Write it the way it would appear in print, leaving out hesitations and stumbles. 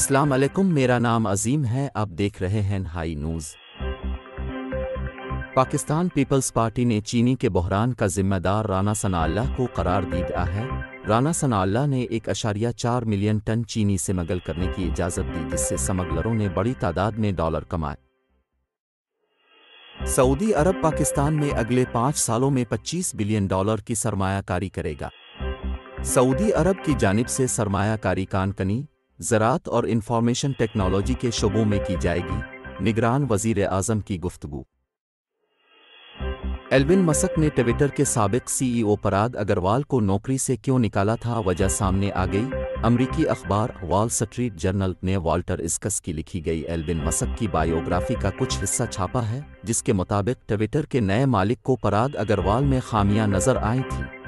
अस्सलाम वालेकुम, मेरा नाम अजीम है। आप देख रहे हैं high news. Pakistan Peoples Party ने चीनी के बहरान का जिम्मेदार राना सनाअल्लाह को करार दे दिया है। राना सनाअल्लाह ने 1.4 मिलियन टन चीनी स्मगल करने की इजाज़त दी, जिससे स्मगलरों ने बड़ी तादाद में डॉलर कमाए। सऊदी अरब पाकिस्तान में अगले 5 सालों में $25 बिलियन की सरमायाकारी करेगा। सऊदी अरब की जानिब से सरमायाकारी कानकनी, ज़राअत और इंफॉर्मेशन टेक्नोलॉजी के शोबों में की जाएगी। निगरान वज़ीर आज़म की गुफ्तगू। एल्विन मस्क ने ट्विटर के साबिक CEO पराग अग्रवाल को नौकरी से क्यों निकाला था, वजह सामने आ गई। अमरीकी अखबार वॉल स्ट्रीट जर्नल ने वॉल्टर इस्कस की लिखी गई एल्विन मस्क की बायोग्राफी का कुछ हिस्सा छापा है, जिसके मुताबिक ट्विटर के नए मालिक को पराग अग्रवाल में खामियां नजर आई थीं।